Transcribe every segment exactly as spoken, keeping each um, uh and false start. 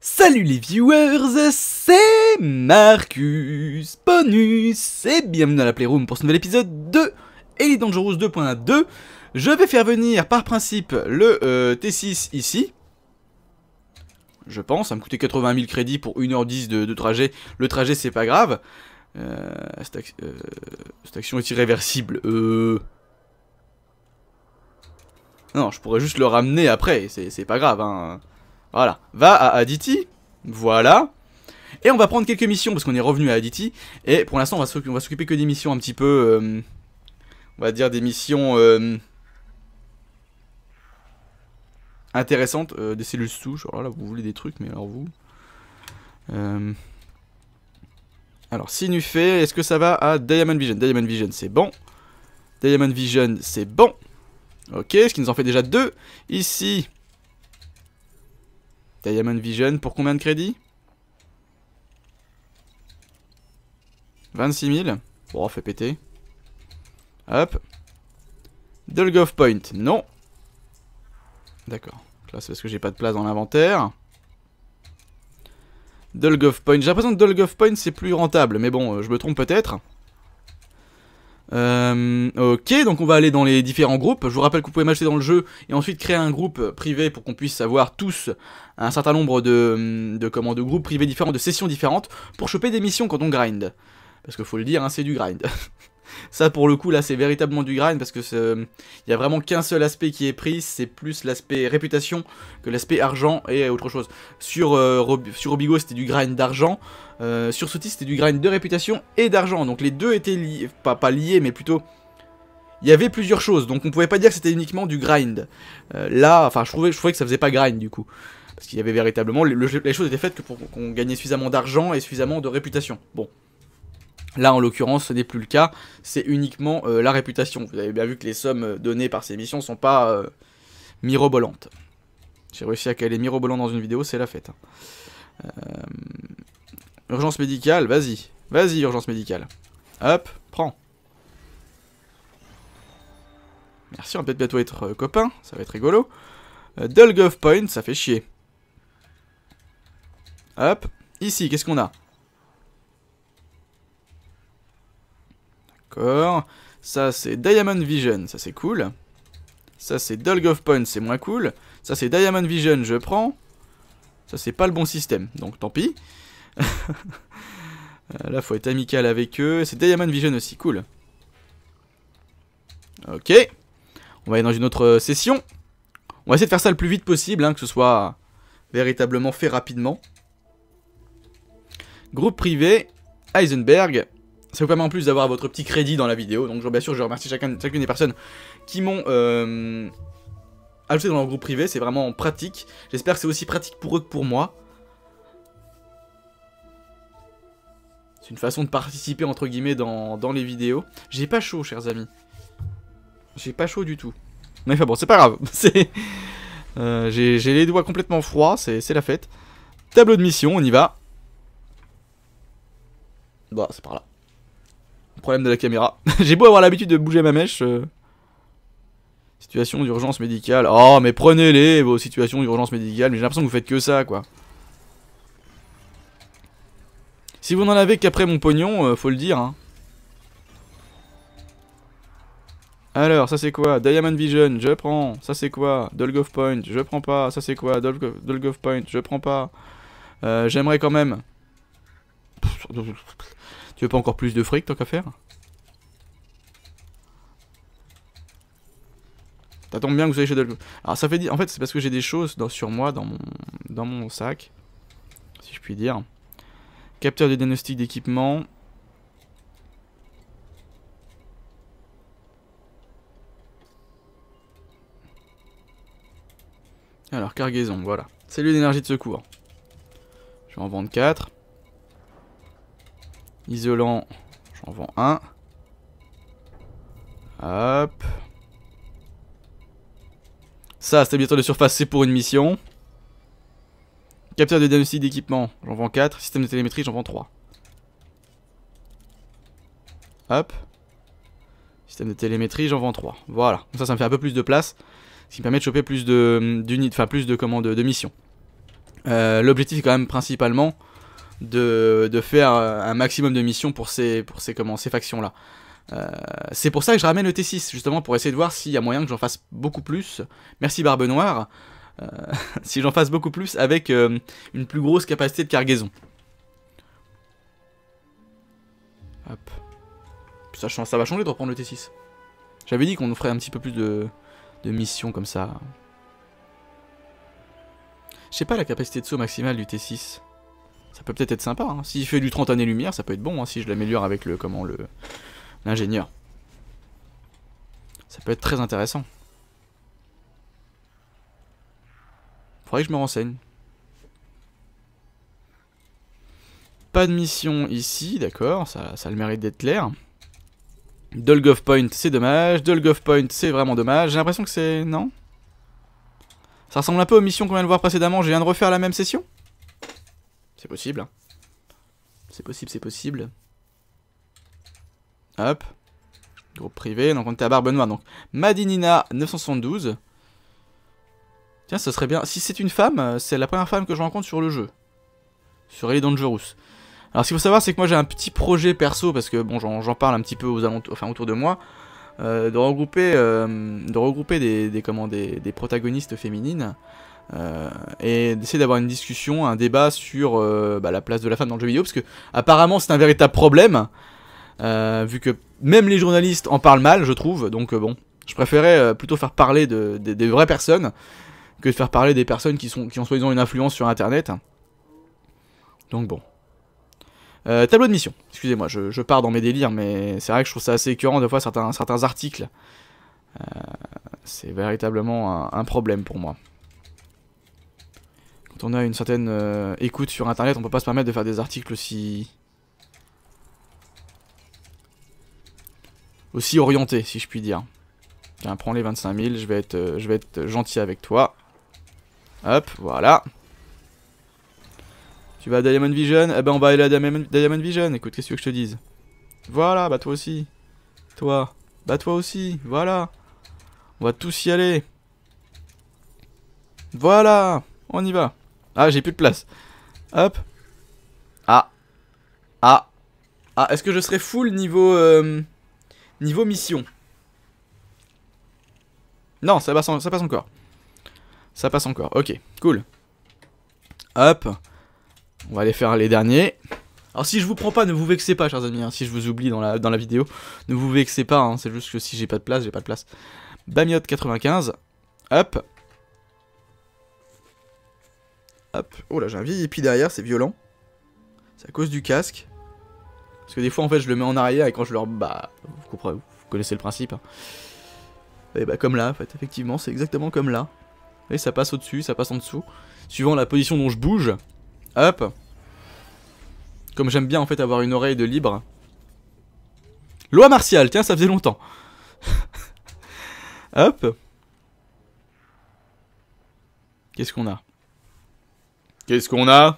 Salut les viewers, c'est Marcus Bonus et bienvenue dans la Playroom pour ce nouvel épisode de Elite Dangerous deux point deux. Je vais faire venir par principe le euh, T six ici. Je pense, ça me coûtait quatre-vingt mille crédits pour une heure dix de, de trajet. Le trajet c'est pas grave. Euh, cette, ac euh, cette action est irréversible. Euh... Non, je pourrais juste le ramener après, c'est pas grave hein. Voilà, va à Aditi, voilà. Et on va prendre quelques missions parce qu'on est revenu à Aditi. Et pour l'instant on va s'occuper que des missions un petit peu, euh, on va dire des missions euh, intéressantes. euh, Des cellules souches, alors là vous voulez des trucs mais alors vous euh... Alors Sinufé, est-ce que ça va à Diamond Vision? Diamond Vision c'est bon. Diamond Vision c'est bon. Ok, ce qui nous en fait déjà deux. Ici Diamond Vision, pour combien de crédits? vingt-six mille. Bon, fait péter. Hop. Dulgov Point, non. D'accord. Là, c'est parce que j'ai pas de place dans l'inventaire. Dulgov Point. J'ai l'impression que Dulgov Point, c'est plus rentable. Mais bon, je me trompe peut-être. Euh, ok, donc on va aller dans les différents groupes. Je vous rappelle que vous pouvez m'acheter dans le jeu et ensuite créer un groupe privé pour qu'on puisse avoir tous un certain nombre de, de, comment, de groupes privés différents, de sessions différentes pour choper des missions quand on grind. Parce qu'il faut le dire, hein, c'est du grind. Ça pour le coup là c'est véritablement du grind parce que il y a vraiment qu'un seul aspect qui est pris, c'est plus l'aspect réputation que l'aspect argent et autre chose. Sur, euh, Rob sur Robigo c'était du grind d'argent, euh, sur Sotis c'était du grind de réputation et d'argent, donc les deux étaient liés, pas, pas liés mais plutôt il y avait plusieurs choses, donc on pouvait pas dire que c'était uniquement du grind. Euh, là, enfin je trouvais, je trouvais que ça faisait pas grind du coup, parce qu'il y avait véritablement, les, les choses étaient faites que pour qu'on gagnait suffisamment d'argent et suffisamment de réputation. Bon. Là, en l'occurrence, ce n'est plus le cas, c'est uniquement euh, la réputation. Vous avez bien vu que les sommes données par ces missions sont pas euh, mirobolantes. J'ai réussi à caler mirobolant dans une vidéo, c'est la fête. Euh... Urgence médicale, vas-y. Vas-y, urgence médicale. Hop, prends. Merci, on va peut-être bientôt être euh, copains, ça va être rigolo. Euh, Dulgov Point, ça fait chier. Hop, ici, qu'est-ce qu'on a? D'accord, ça c'est Diamond Vision, ça c'est cool. Ça c'est Dulgov Point, c'est moins cool. Ça c'est Diamond Vision, je prends. Ça c'est pas le bon système, donc tant pis. Là faut être amical avec eux. C'est Diamond Vision aussi, cool. Ok, on va aller dans une autre session. On va essayer de faire ça le plus vite possible, hein, que ce soit véritablement fait rapidement. Groupe privé, Heisenberg. Ça vous permet en plus d'avoir votre petit crédit dans la vidéo. Donc bien sûr je remercie chacun, chacune des personnes qui m'ont euh, ajouté dans leur groupe privé. C'est vraiment pratique. J'espère que c'est aussi pratique pour eux que pour moi. C'est une façon de participer entre guillemets dans, dans les vidéos. J'ai pas chaud chers amis. J'ai pas chaud du tout. Mais enfin bon c'est pas grave. euh, J'ai les doigts complètement froids. C'est la fête. Tableau de mission, on y va. Bon c'est par là. Problème de la caméra. J'ai beau avoir l'habitude de bouger ma mèche. Euh... Situation d'urgence médicale. Oh, mais prenez-les, vos situations d'urgence médicale. Mais j'ai l'impression que vous faites que ça, quoi. Si vous n'en avez qu'après mon pognon, euh, faut le dire. Hein. Alors, ça c'est quoi? Diamond Vision, je prends. Ça c'est quoi? Dulgov Point, je prends pas. Ça c'est quoi? Dulgov, Dulgov Point, je prends pas. Euh, J'aimerais quand même. Tu veux pas encore plus de fric tant qu'à faire? Ça tombe bien que vous soyez chez Dulgov. Alors ça fait dire, en fait c'est parce que j'ai des choses dans, sur moi, dans mon, dans mon sac, si je puis dire. Capteur de diagnostic d'équipement. Alors cargaison, voilà. Cellule d'énergie de secours. Je vais en vendre quatre. Isolant, j'en vends un. Hop. Ça, stabilisateur de surface, c'est pour une mission. Capteur de diagnostic d'équipement, j'en vends quatre. Système de télémétrie, j'en vends trois. Hop. Système de télémétrie, j'en vends trois. Voilà. Donc ça, ça me fait un peu plus de place. Ce qui me permet de choper plus de d'unités, enfin plus de commandes de missions. Euh, L'objectif est quand même principalement de, de faire un maximum de missions pour ces, pour ces, comment, ces factions-là. Euh, c'est pour ça que je ramène le T six, justement pour essayer de voir s'il y a moyen que j'en fasse beaucoup plus. Merci Barbe Noire. Euh, si j'en fasse beaucoup plus avec euh, une plus grosse capacité de cargaison. Hop. Ça, ça va changer de reprendre le T six. J'avais dit qu'on nous ferait un petit peu plus de, de missions comme ça. Je sais pas la capacité de saut maximale du T six. Ça peut peut-être être sympa. Hein. S'il fait du trente années-lumière, ça peut être bon hein, si je l'améliore avec le comment le l'ingénieur. Ça peut être très intéressant. Faudrait que je me renseigne. Pas de mission ici, d'accord, ça, ça a le mérite d'être clair. Dolgov Point, c'est dommage. Dolgov Point, c'est vraiment dommage. J'ai l'impression que c'est... Non? Ça ressemble un peu aux missions qu'on vient de voir précédemment. Je viens de refaire la même session? C'est possible. Hein. C'est possible, c'est possible. Hop. Groupe privé, donc on était à Barbe Noire. Donc Madinina neuf cent soixante-douze. Tiens, ce serait bien. Si c'est une femme, c'est la première femme que je rencontre sur le jeu. Sur Elite Dangerous. Alors ce qu'il faut savoir, c'est que moi j'ai un petit projet perso, parce que bon, j'en parle un petit peu aux alentours, enfin autour de moi, euh, de regrouper, euh, de regrouper des, des, comment, des, des protagonistes féminines, euh, et d'essayer d'avoir une discussion, un débat sur euh, bah, la place de la femme dans le jeu vidéo, parce que apparemment c'est un véritable problème, euh, vu que même les journalistes en parlent mal, je trouve, donc euh, bon, je préférais euh, plutôt faire parler de, de, des vraies personnes, que de faire parler des personnes qui, sont, qui ont soi-disant une influence sur internet. Donc bon. Euh, tableau de mission, excusez-moi, je, je pars dans mes délires, mais c'est vrai que je trouve ça assez écœurant des fois certains, certains articles. Euh, c'est véritablement un, un problème pour moi. Quand on a une certaine euh, écoute sur internet, on peut pas se permettre de faire des articles aussi... aussi orientés, si je puis dire. Tiens, prends les vingt-cinq mille, je vais être, euh, je vais être gentil avec toi. Hop, voilà. Tu vas à Diamond Vision? Eh ben on va aller à Diamond, Diamond Vision, écoute, qu'est-ce que tu veux que je te dise? Voilà, bah toi aussi. Toi, bah toi aussi, voilà. On va tous y aller. Voilà, on y va. Ah, j'ai plus de place. Hop. Ah. Ah. Ah, est-ce que je serai full niveau... Euh, niveau mission? Non, ça passe, ça passe encore. Ça passe encore, ok, cool. Hop. On va aller faire les derniers. Alors si je vous prends pas, ne vous vexez pas, chers amis, hein, si je vous oublie dans la, dans la vidéo. Ne vous vexez pas, hein, c'est juste que si j'ai pas de place, j'ai pas de place. Bamiot quatre-vingt-quinze. Hop. Hop. Oh là, j'ai un vieil épi derrière, c'est violent. C'est à cause du casque. Parce que des fois, en fait, je le mets en arrière et quand je leur... Bah, vous comprenez, vous connaissez le principe. Hein. Et bah comme là, en fait, effectivement, c'est exactement comme là. Et ça passe au-dessus, ça passe en dessous. Suivant la position dont je bouge. Hop. Comme j'aime bien en fait avoir une oreille de libre. Loi martiale, tiens, ça faisait longtemps. Hop. Qu'est-ce qu'on a? Qu'est-ce qu'on a?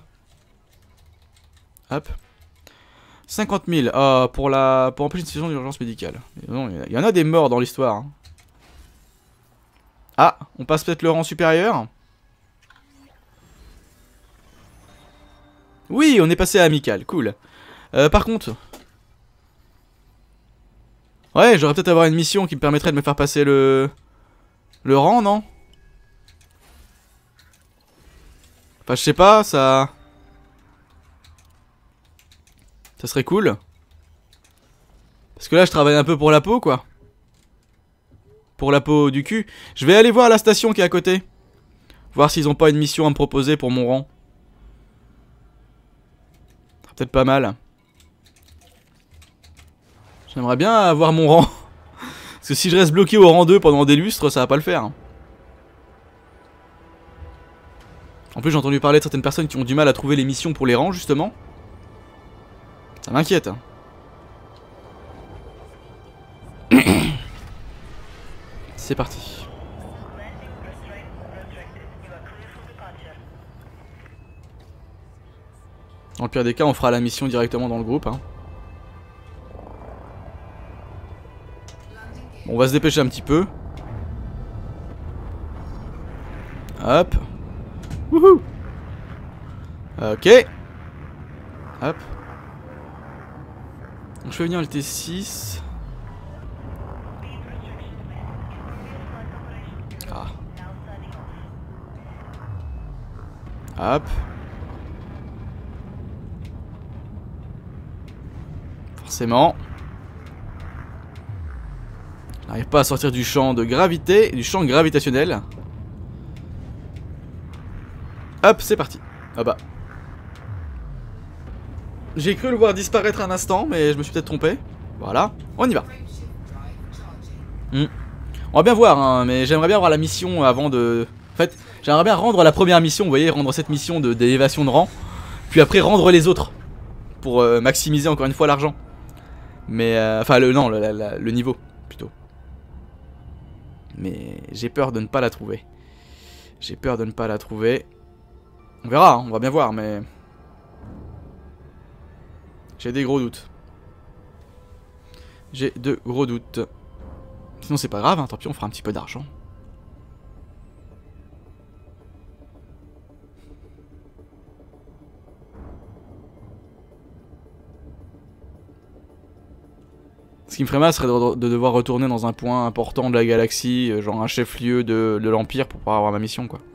Hop. cinquante mille. Ah, pour la... pour empêcher une situation d'urgence médicale. Il y en a des morts dans l'histoire. Hein. Ah, on passe peut-être le rang supérieur. Oui, on est passé à amical, cool. Euh, par contre... Ouais, j'aurais peut-être avoir une mission qui me permettrait de me faire passer le... Le rang, non? Enfin, je sais pas, ça... Ça serait cool. Parce que là, je travaille un peu pour la peau, quoi. Pour la peau du cul. Je vais aller voir la station qui est à côté. Voir s'ils ont pas une mission à me proposer pour mon rang. Peut-être pas mal. J'aimerais bien avoir mon rang. Parce que si je reste bloqué au rang deux pendant des lustres, ça va pas le faire. En plus, j'ai entendu parler de certaines personnes qui ont du mal à trouver les missions pour les rangs, justement. Ça m'inquiète. C'est parti. Dans le pire des cas, on fera la mission directement dans le groupe. Hein. Bon, on va se dépêcher un petit peu. Hop. Wouhou. Ok. Hop. Donc je fais venir le T six. Ah. Hop. Forcément. Je n'arrive pas à sortir du champ de gravité, du champ gravitationnel. Hop, c'est parti. Ah bah. J'ai cru le voir disparaître un instant, mais je me suis peut-être trompé. Voilà, on y va. Hmm. On va bien voir, hein, mais j'aimerais bien voir la mission avant de... En fait, j'aimerais bien rendre la première mission, vous voyez, rendre cette mission de d'élévation de rang. Puis après rendre les autres. Pour euh, maximiser encore une fois l'argent. Mais, euh, enfin, le, non, le, le, le niveau, plutôt. Mais j'ai peur de ne pas la trouver. J'ai peur de ne pas la trouver. On verra, hein, on va bien voir, mais... J'ai des gros doutes. J'ai de gros doutes. Sinon c'est pas grave, hein, tant pis, on fera un petit peu d'argent. Ce qui me ferait mal serait de, de devoir retourner dans un point important de la galaxie, genre un chef-lieu de, de l'Empire pour pouvoir avoir ma mission, quoi.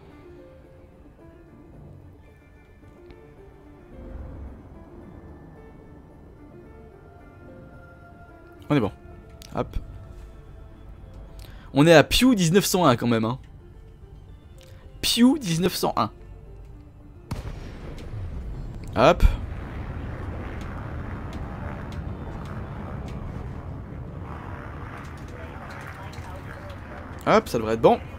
On est bon. Hop. On est à Pew dix-neuf cent un quand même, hein. Pew dix-neuf cent un. Hop. Hop, ça devrait être bon.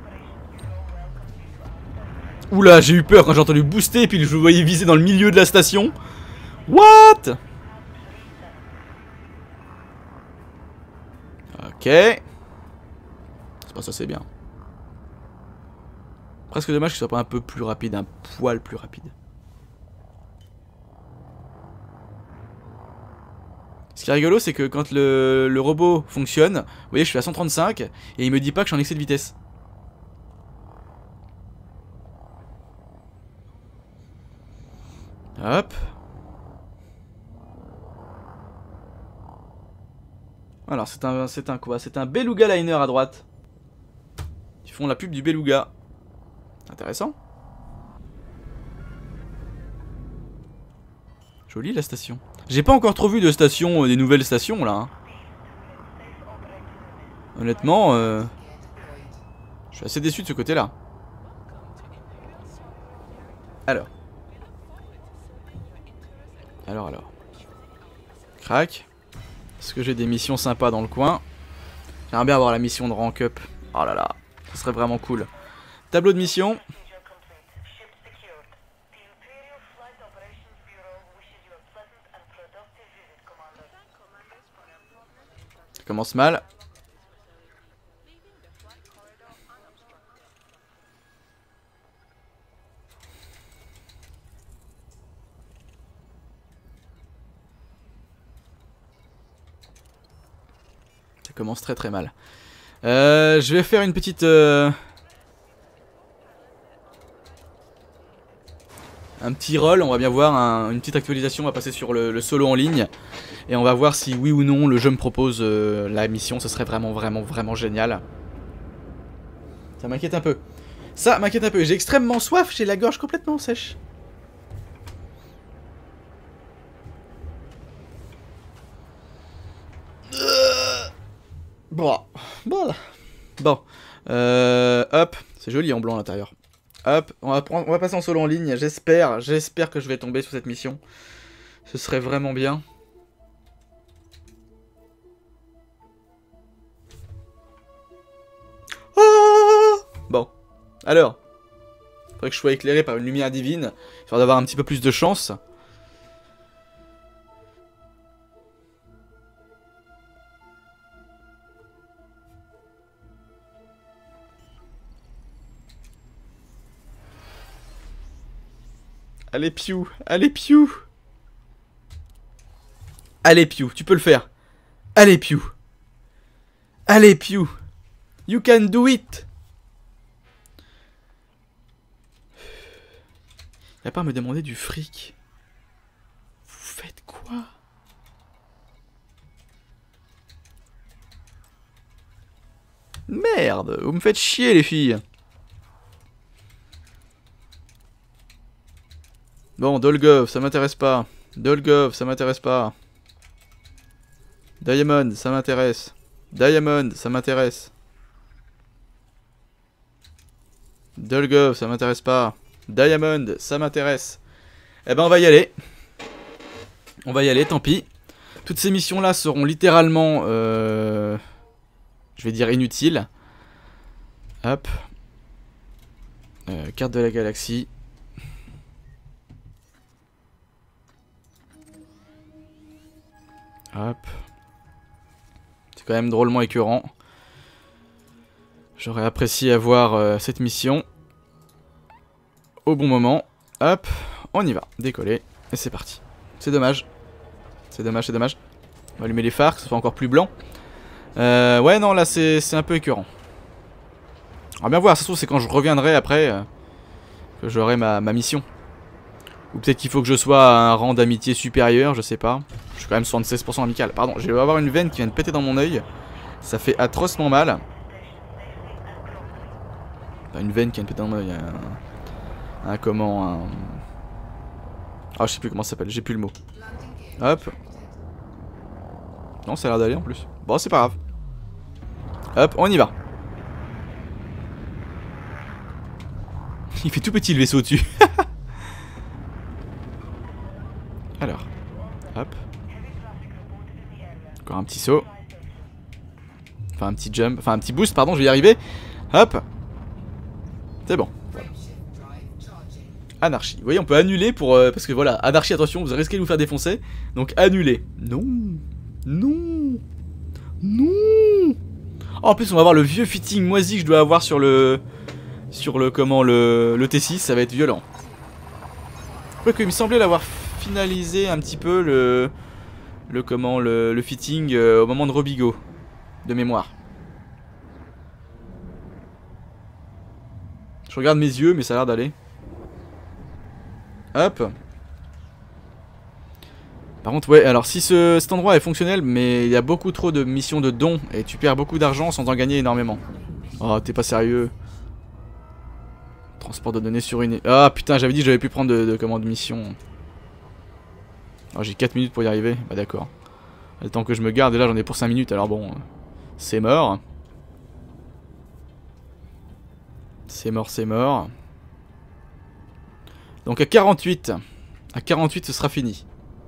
Oula, j'ai eu peur quand j'ai entendu booster et puis je voyais viser dans le milieu de la station. What? Ok. C'est pas ça, c'est bien. Presque dommage que ce soit pas un peu plus rapide, un poil plus rapide. Ce qui est rigolo, c'est que quand le, le robot fonctionne, vous voyez, je suis à cent trente-cinq et il me dit pas que je suis en excès de vitesse. Hop. Alors, c'est un, c'est un quoi? C'est un Beluga Liner à droite. Ils font la pub du Beluga. Intéressant. Jolie la station. J'ai pas encore trop vu de station, euh, des nouvelles stations là. Hein. Honnêtement, euh, je suis assez déçu de ce côté-là. Alors. Alors, alors. Crac. Est-ce que j'ai des missions sympas dans le coin? J'aimerais bien avoir la mission de rank up. Oh là là, ça serait vraiment cool. Tableau de mission. Ça commence mal. Ça commence très très mal. Euh, je vais faire une petite... Euh... Un petit roll, on va bien voir, un, une petite actualisation, on va passer sur le, le solo en ligne. Et on va voir si oui ou non le jeu me propose euh, la mission, ce serait vraiment vraiment vraiment génial. Ça m'inquiète un peu. Ça m'inquiète un peu, j'ai extrêmement soif, j'ai la gorge complètement sèche. Bon, bon, bon. Euh, hop, c'est joli en blanc à l'intérieur. Hop, on va, prendre, on va passer en solo en ligne. J'espère, j'espère que je vais tomber sur cette mission. Ce serait vraiment bien. Oh bon, alors. Faudrait que je sois éclairé par une lumière divine, histoire d'avoir un petit peu plus de chance. Allez Pew, allez Pew. Allez Pew, tu peux le faire. Allez Pew. Allez Pew. You can do it. Y'a pas à me demander du fric. Vous faites quoi? Merde, vous me faites chier les filles. Bon, Dolgov, ça m'intéresse pas. Dolgov, ça m'intéresse pas. Diamond, ça m'intéresse. Diamond, ça m'intéresse. Dolgov, ça m'intéresse pas. Diamond, ça m'intéresse. Eh ben on va y aller. On va y aller, tant pis. Toutes ces missions là seront littéralement euh, je vais dire inutiles. Hop. euh, Carte de la galaxie. Hop. C'est quand même drôlement écœurant. J'aurais apprécié avoir euh, cette mission au bon moment. Hop, on y va. Décoller. Et c'est parti. C'est dommage. C'est dommage, c'est dommage. On va allumer les phares, que ce soit encore plus blanc. Euh, ouais, non, là, c'est un peu écœurant. On va bien voir, ça se trouve, c'est quand je reviendrai après euh, que j'aurai ma, ma mission. Ou peut-être qu'il faut que je sois à un rang d'amitié supérieur, je sais pas. Je suis quand même soixante-seize pour cent amical. Pardon, je vais avoir une veine qui vient de péter dans mon œil. Ça fait atrocement mal. Enfin, une veine qui vient de péter dans mon œil. Un, un comment un... Ah, je sais plus comment ça s'appelle, j'ai plus le mot. Hop. Non, ça a l'air d'aller en plus. Bon, c'est pas grave. Hop, on y va. Il fait tout petit le vaisseau au-dessus. Alors. Hop. Encore un petit saut. Enfin, un petit jump. Enfin, un petit boost, pardon, je vais y arriver. Hop. C'est bon. Anarchie. Vous voyez, on peut annuler pour... Euh, parce que voilà, anarchie, attention, vous risquez de vous faire défoncer. Donc, annuler. Non. Non. Non. Oh, en plus, on va avoir le vieux fitting moisi que je dois avoir sur le... Sur le... Comment le... Le T six, ça va être violent. Quoique, il me semblait l'avoir finalisé un petit peu le... Le comment Le, le fitting euh, au moment de Robigo. De mémoire. Je regarde mes yeux, mais ça a l'air d'aller. Hop. Par contre, ouais, alors si ce, cet endroit est fonctionnel, mais il y a beaucoup trop de missions de dons, et tu perds beaucoup d'argent sans en gagner énormément. Oh, t'es pas sérieux. Transport de données sur une... Ah putain, j'avais dit que j'avais pu prendre de, de, comment, de mission. Oh, j'ai quatre minutes pour y arriver. Bah d'accord. Le temps que je me garde, et là j'en ai pour cinq minutes, alors bon... C'est mort. C'est mort, c'est mort. Donc à quarante-huit. À quarante-huit, ce sera fini.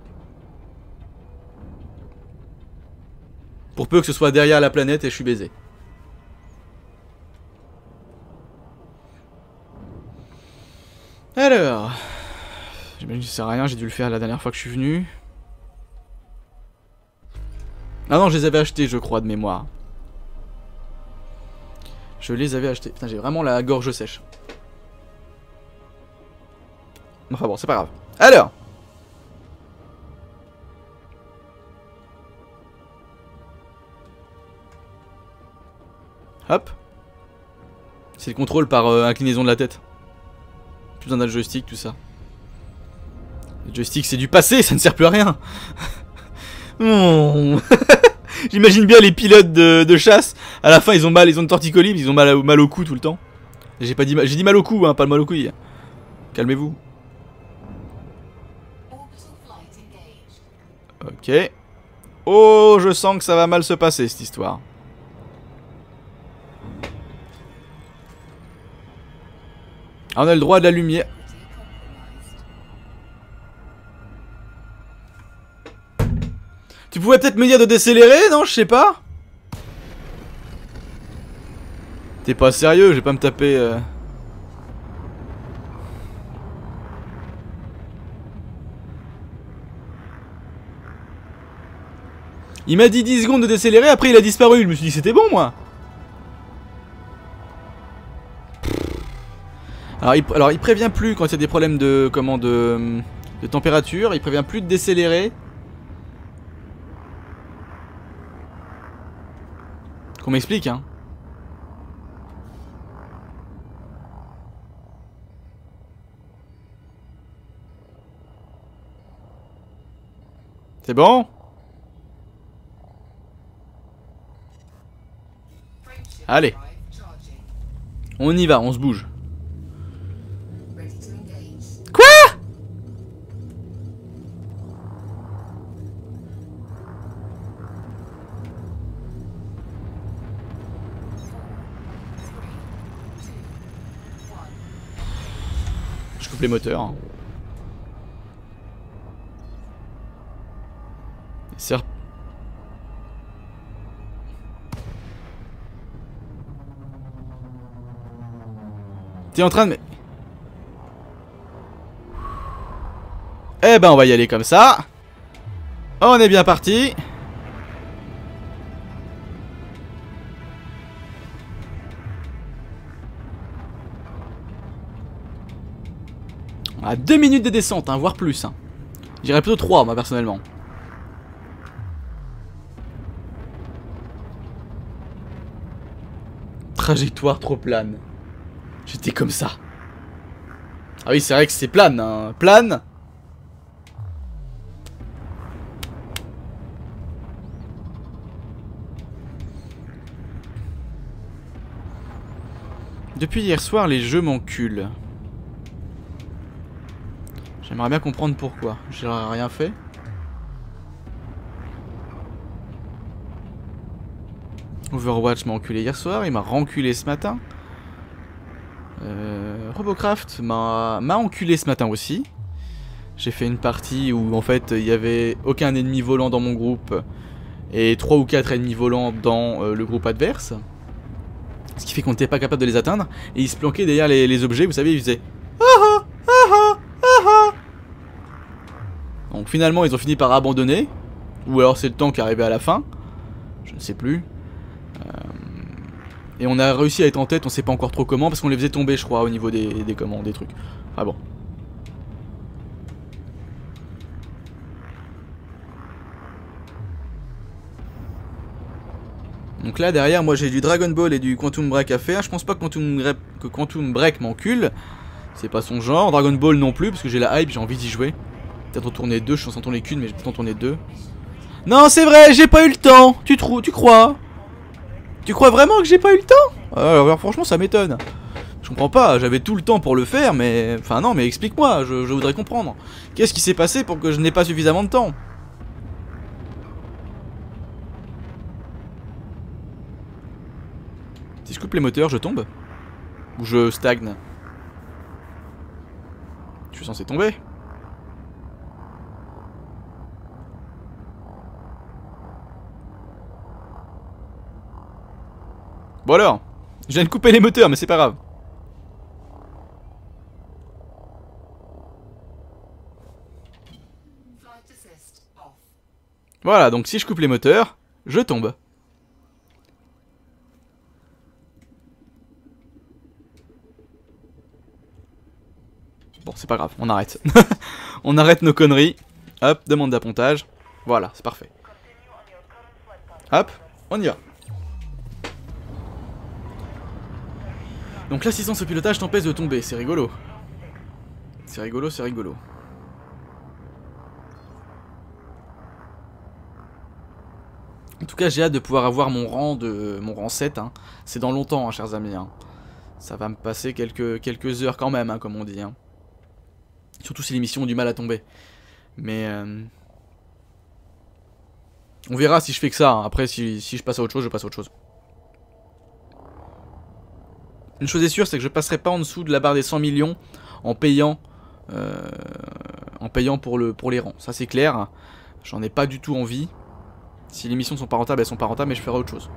Pour peu que ce soit derrière la planète et je suis baisé. Alors... J'imagine que ça sert à rien, j'ai dû le faire la dernière fois que je suis venu. Ah non, je les avais achetés, je crois, de mémoire. Je les avais achetés. Putain, j'ai vraiment la gorge sèche. Enfin bon, c'est pas grave. Alors. Hop. C'est le contrôle par euh, inclinaison de la tête. Plus besoin d'un joystick, tout ça. Le joystick, c'est du passé, ça ne sert plus à rien. Oh. J'imagine bien les pilotes de, de chasse. À la fin, ils ont mal, ils ont une torticolis, ils ont mal, mal au cou tout le temps. J'ai pas dit, j'ai dit mal au cou, hein, pas le mal au couille. Calmez-vous. Ok. Oh, je sens que ça va mal se passer cette histoire. Ah, on a le droit à de la lumière. Tu pouvais peut-être me dire de décélérer, non? Je sais pas. T'es pas sérieux, je vais pas me taper... Euh... Il m'a dit dix secondes de décélérer, après il a disparu. Je me suis dit c'était bon, moi. Alors il, alors il prévient plus quand il y a des problèmes de... Comment de... De température, il prévient plus de décélérer. Qu'on m'explique, hein. C'est bon? Allez. On y va, on se bouge. Quoi? Je coupe les moteurs. C'est... T'es en train de... Eh ben on va y aller comme ça. On est bien parti. On a deux minutes de descente, hein, voire plus. Hein. J'irais plutôt trois, moi personnellement. Trajectoire trop plane. J'étais comme ça. Ah oui, c'est vrai que c'est plane, hein. Plane. Depuis hier soir, les jeux m'enculent. J'aimerais bien comprendre pourquoi. J'ai rien fait. Overwatch m'a enculé hier soir, il m'a renculé ce matin. Euh, Robocraft m'a enculé ce matin aussi. J'ai fait une partie où en fait il y avait aucun ennemi volant dans mon groupe et trois ou quatre ennemis volants dans euh, le groupe adverse. Ce qui fait qu'on n'était pas capable de les atteindre. Et ils se planquaient derrière les, les objets, vous savez, ils faisaient ah ah ah ah ah. Donc finalement ils ont fini par abandonner. Ou alors c'est le temps qui est arrivé à la fin. Je ne sais plus. Euh... Et on a réussi à être en tête, on sait pas encore trop comment, parce qu'on les faisait tomber je crois au niveau des, des commandes, des trucs. Ah bon. Donc là derrière moi j'ai du Dragon Ball et du Quantum Break à faire. Je pense pas que Quantum, que Quantum Break m'encule. C'est pas son genre. Dragon Ball non plus parce que j'ai la hype, j'ai envie d'y jouer. Peut-être en tourner deux, je suis en tourner qu'une mais j'ai peut-être en tourner deux. Non c'est vrai, j'ai pas eu le temps. Tu, tu crois? Tu crois vraiment que j'ai pas eu le temps? Alors, alors franchement ça m'étonne. Je comprends pas, j'avais tout le temps pour le faire mais... Enfin non mais explique-moi, je, je voudrais comprendre. Qu'est-ce qui s'est passé pour que je n'ai pas suffisamment de temps? Si je coupe les moteurs, je tombe? Ou je stagne? Je suis censé tomber. Bon alors, je viens de couper les moteurs, mais c'est pas grave. Voilà, donc si je coupe les moteurs, je tombe. Bon, c'est pas grave, on arrête. On arrête nos conneries. Hop, demande d'appontage. Voilà, c'est parfait. Hop, on y va. Donc l'assistance au pilotage t'empêche de tomber, c'est rigolo. C'est rigolo, c'est rigolo. En tout cas, j'ai hâte de pouvoir avoir mon rang de mon rang sept. Hein. C'est dans longtemps, hein, chers amis. Hein. Ça va me passer quelques, quelques heures quand même, hein, comme on dit. Hein. Surtout si les missions ont du mal à tomber. Mais... Euh... On verra si je fais que ça. Hein. Après, si, si je passe à autre chose, je passe à autre chose. Une chose est sûre, c'est que je passerai pas en dessous de la barre des cent millions en payant, euh, en payant pour, le, pour les rangs. Ça c'est clair. J'en ai pas du tout envie. Si les missions ne sont pas rentables, elles sont pas rentables, mais je ferai autre chose.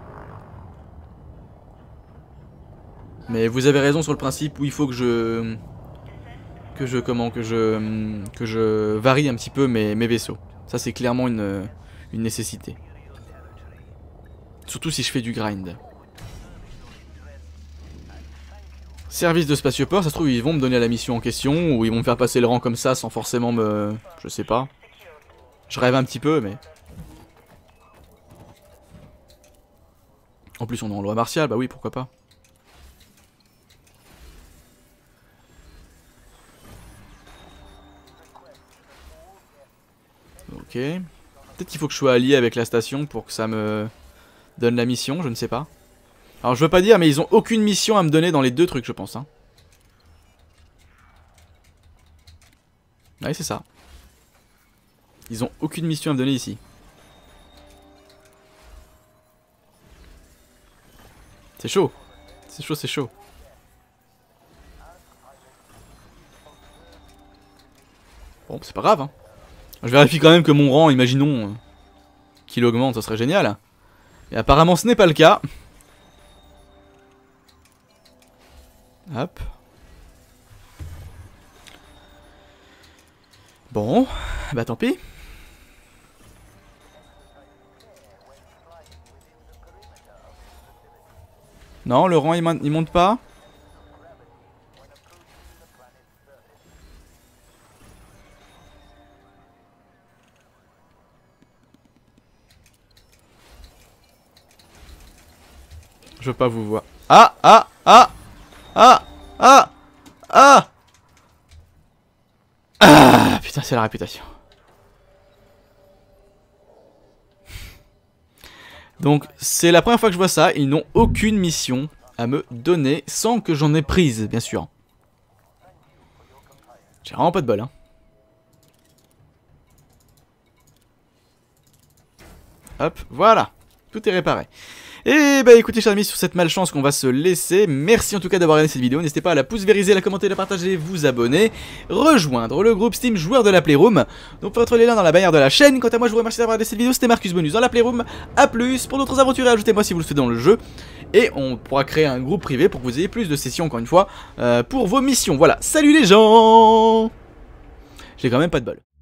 Mais vous avez raison sur le principe où il faut que je... Que je... Comment Que je... Que je varie un petit peu mes, mes vaisseaux. Ça c'est clairement une, une nécessité. Surtout si je fais du grind. Service de spatioport, ça se trouve ils vont me donner la mission en question ou ils vont me faire passer le rang comme ça sans forcément me... Je sais pas. Je rêve un petit peu mais... En plus on est en loi martiale, bah oui pourquoi pas. Ok. Ok. Peut-être qu'il faut que je sois allié avec la station pour que ça me donne la mission, je ne sais pas. Alors je veux pas dire, mais ils ont aucune mission à me donner dans les deux trucs, je pense. Hein. Ouais, c'est ça. Ils ont aucune mission à me donner ici. C'est chaud. C'est chaud, c'est chaud. Bon, c'est pas grave. Hein. Je vérifie quand même que mon rang, imaginons, euh, qu'il augmente, ça serait génial. Et apparemment, ce n'est pas le cas. Hop. Bon, bah tant pis. Non, le rang il, il monte pas. Je veux pas vous voir. Ah, ah, ah, ah, ah, ah. Ah, putain, c'est la réputation. Donc, c'est la première fois que je vois ça. Ils n'ont aucune mission à me donner sans que j'en ai prise, bien sûr. J'ai vraiment pas de bol, hein. Hop, voilà. Tout est réparé. Et bah écoutez chers amis, sur cette malchance qu'on va se laisser, merci en tout cas d'avoir regardé cette vidéo, n'hésitez pas à la pouce vériser, la commenter, la partager, vous abonner, rejoindre le groupe Steam joueur de la Playroom, donc vous retrouver les liens dans la bannière de la chaîne. Quant à moi je vous remercie d'avoir regardé cette vidéo, c'était Marcus Bonus dans la Playroom, à plus pour d'autres aventures, ajoutez-moi si vous le souhaitez dans le jeu, et on pourra créer un groupe privé pour que vous ayez plus de sessions encore une fois, euh, pour vos missions, voilà, salut les gens. J'ai quand même pas de bol.